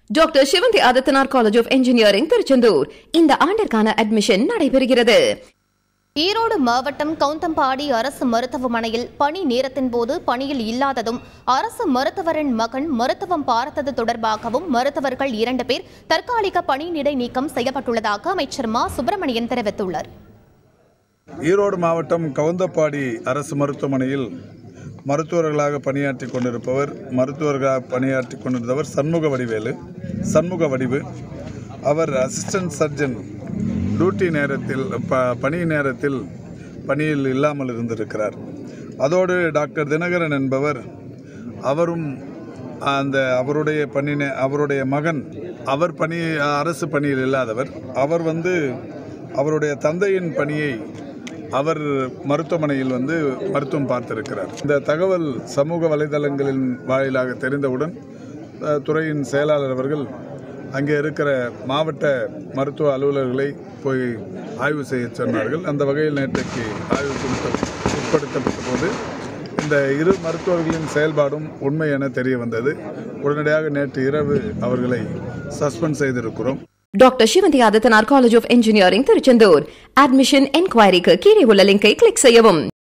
Doctor Sivanthi Adithanar college of engineering Tiruchendur இந்த ஆண்டிற்கான admission நடைபெறுகிறது. ஈரோடு மாவட்டம் கவுந்தம்பாடி அரசு மருத்துவமனையில் பணி நேரத்தின் போது பணியில் இல்லாததும் அரசு மருத்துவரின் மகன் மருத்துவம் பார்த்தது தொடர்பாகவும் மருத்துவர்கள் 2 பேர் தற்காலிக பணியிடை நீக்கம் செய்யப்பட்டுள்ளதாக அமைச்சர் மா சுப்பிரமணியன் தெரிவித்துள்ளார். ஈரோடு மாவட்டம் கவுந்தம்பாடி அரசு மருத்துவமனையில் மருத்துவர்களாக பணியாற்றி கொண்டிருந்தவர் சண்முக வடிவு. அவர் அசிஸ்டன்ட் சர்ஜன் டியூட்டி நேரத்தில் பணி நேரத்தில் பணியில் இல்லாமல் இருந்திருக்கிறார். அதோடு டாக்டர் தினகரன் என்பவர் அவரும் அவருடைய மகன் அரசு பணியில் இல்லாதவர். அவர் அவருடைய தந்தையின் பணியை அவர் மருத்துவமனையில் மருத்துவம் பார்த்திருக்கிறார். இந்த தகவல் சமூக வலைதளங்களின் வாயிலாக தெரிந்தவுடன் துறையின் செயலாளர் அவர்கள் அங்கே இருக்கிற மாவட்ட மருத்துவ அலுவலர்களை போய் ஆய்வு செய்ய சொன்னார்கள். அந்த வகையில் நேற்றைக்கு ஆய்வுக்கு உட்படுத்தப்பட்ட போது இந்த 2 மருத்துவர்களின் செயல்பாடும் உண்மை என தெரிய வந்தது. உடனடியாக நேற்று இரவு அவர்களை சஸ்பெண்ட் செய்திருக்கிறோம். Doctor Sivanthi Adithanar college of engineering Tiruchendur admission என்கொயரிக்கு கீழே உள்ள லிங்கை கிளிக் செய்யவும்.